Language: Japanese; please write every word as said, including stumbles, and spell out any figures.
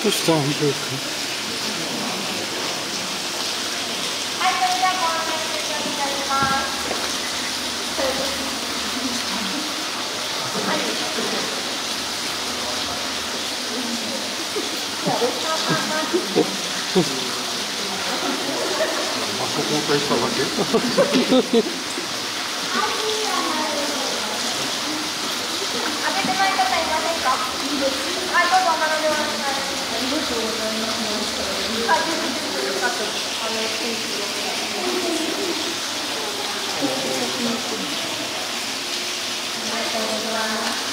どうしたんですか。 はい、それではご案内させていただきます。はい。じゃあ、列車の看板ですね。 あそこを返しただけ。 開けてない方いませんか。はい、どうぞお頼みお願いします。ありがとうございます。あ、全然全然よかったです。あの、天気良くなって。ありがとうございます。